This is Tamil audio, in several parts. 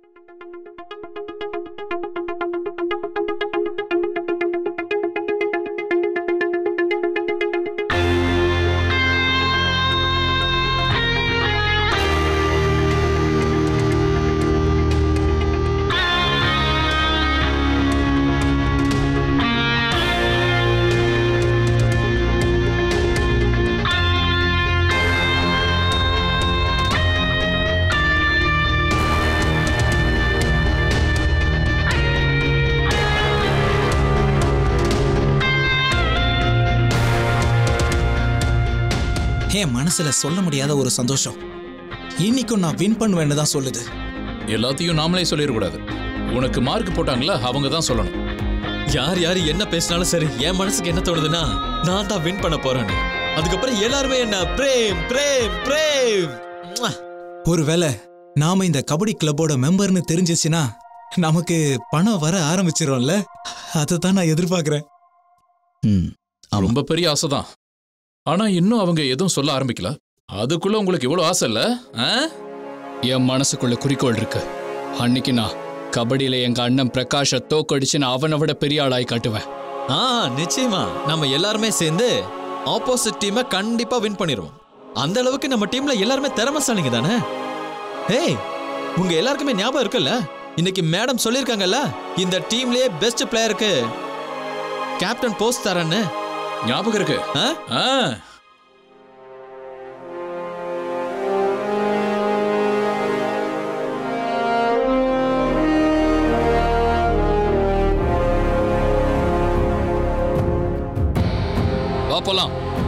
என் மனசுல சொல்ல முடியாத ஒரு சந்தோஷம். இன்னைக்கும் நான் வின் பண்ணுவேன்னு தான் சொல்லுது. எல்லாத்தையும் நாமளே சொல்லிடக்கூடாது. உனக்கு மார்க் போட்டாங்களா அவங்க தான் சொல்லணும். யார் யார் என்ன பேசினாலும் சரி, என் மனசுக்கு என்ன தோணுதுன்னா நான் தான் வின் பண்ண போறேன்னு. அதுக்கப்புறம் எல்லாருமே என்ன பிரேம் பிரேம் பிரேம். ஒருவேளை நாம இந்த கபடி கிளப்போட மெம்பர்னு தெரிஞ்சிச்சுன்னா நமக்கு பணம் வர ஆரம்பிச்சிரும்ல. அதைத்தான் நான் எதிர்பார்க்கிறேன். ரொம்ப பெரிய ஆசைதான். ஆனா இன்னும் அவங்க எதுவும் சொல்ல ஆரம்பிக்கல. அதுக்குள்ள உங்களுக்கு இவ்வளவு ஆசை இல்ல? என் மனசுக்குள்ள குறிக்கோள் இருக்கு. அன்னைக்கு நான் கபடியில எங்க அண்ணன் பிரகாஷ தோக்கடிச்சு நான் அவனை விட பெரிய ஆளாய் காட்டுவேன். நிச்சயமா நம்ம எல்லாருமே சேர்ந்து ஆப்போசிட் டீமை கண்டிப்பா வின் பண்ணிடுவோம். அந்த அளவுக்கு நம்ம டீம்ல எல்லாருமே திறமைசாலிங்க தானே. ஏய், உங்க எல்லாருக்குமே ஞாபகம் இருக்குல்ல, இன்னைக்கு மேடம் சொல்லியிருக்காங்கல்ல இந்த டீம்லயே பெஸ்ட் பிளேயருக்கு கேப்டன் போஸ்ட் தரேன்னு. ஞாபகம் இருக்கு. வா போலாம்.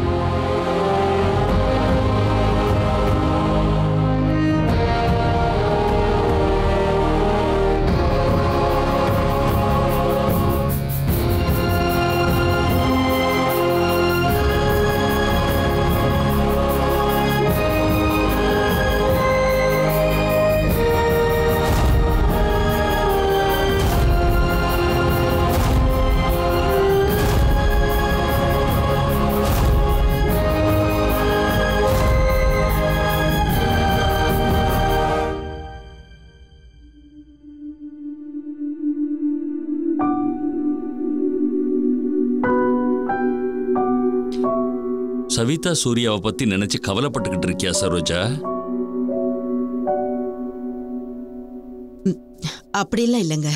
சவிதா சூர்யாவை பத்தி நினைச்சு கவலைப்பட்டுக்கிட்டு இருக்கியா சரோஜா? அப்படிலாம் இல்லைங்க,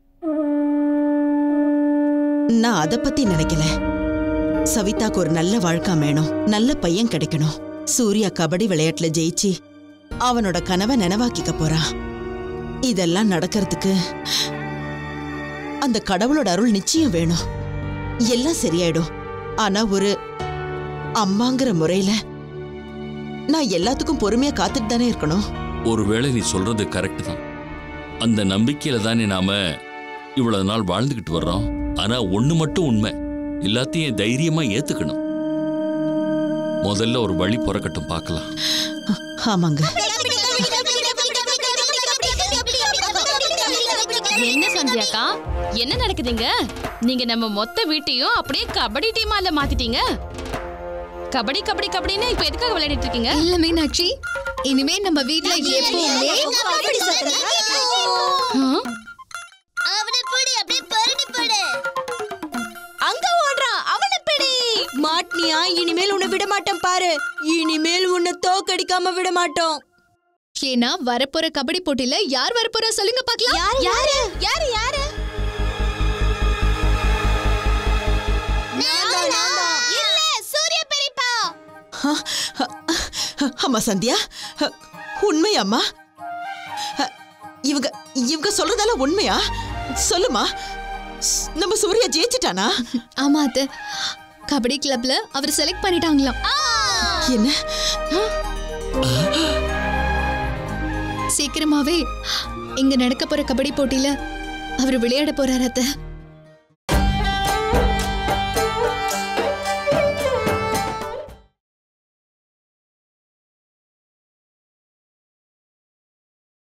நான் அதை பத்தி நினைக்கல. சவிதாக்கு ஒரு நல்ல வாழ்க்கை வேணும், நல்ல பையன் கிடைக்கணும். சூர்யா கபடி விளையாட்டுல ஜெயிச்சு அவனோட கனவை நினைவாக்கிக்க போறான். இதெல்லாம் நடக்கிறதுக்கு அந்த கடவுளோட அருள் நிச்சயம் வேணும். எல்லாம் சரியாயிடும். ஆனா ஒரு அம்மாங்கிற முறையில நான் எல்லாத்துக்கும் பொறுமையா காத்துட்டு தானே இருக்கணும். ஒருவேளை நீ சொல்றது கரெக்ட் தான். அந்த நம்பிக்கையில தானே நாம இவ்வளவு நாள் வாழ்ந்துகிட்டு வர்றோம். ஆனா ஒண்ணு மட்டும் உண்மை, எல்லாத்தையும் தைரியமா ஏத்துக்கணும். முதல்ல ஒரு வழி பிறக்கட்டும், பார்க்கலாம். ஆமாங்க. என்ன சந்தியாக்கா, என்ன நடக்குதுங்க? நீங்க நம்ம மொத்த வீட்டையும் அப்படியே கபடி டீமால மாத்திட்டீங்க. கபடி கபடி கபடின்னு இப்ப எதுக்காக விளையாடிட்டு இருக்கீங்க? இல்ல மீனாட்சி, இனிமே நம்ம வீட்ல எப்பவுமே கபடி சத்தம். அவனை பிடி, அப்படியே பரடி படு. அங்க ஓடுறான், அவனை பிடி. மாட்னியா? இனிமேல் உன்னை விட மாட்டோம் பாரு. இனிமேல் உன்னை தோக்கடிக்காம விட மாட்டோம். ஏன்னா வரப்போற கபடி போட்டியில யார் வரப்போறா சொல்லுங்க பார்க்கலாம். யாரு யாரு யாரு? இல்ல, சூர்யா பெரியப்பா. அம்மா சந்தியா, உண்மையாம்மா? இவங்க இவங்க சொல்றதால உண்மையா? சொல்லுமா, நம்ம சூர்யா ஜெயிச்சிட்டானா? ஆமா அத்தை, கபடி கிளப்ல அவர் செலக்ட் பண்ணிட்டாங்களாம். என்ன? சீக்கிரமாவே இங்க நடக்க போற கபடி போட்டியில அவர் விளையாட போறாரு அத்தை.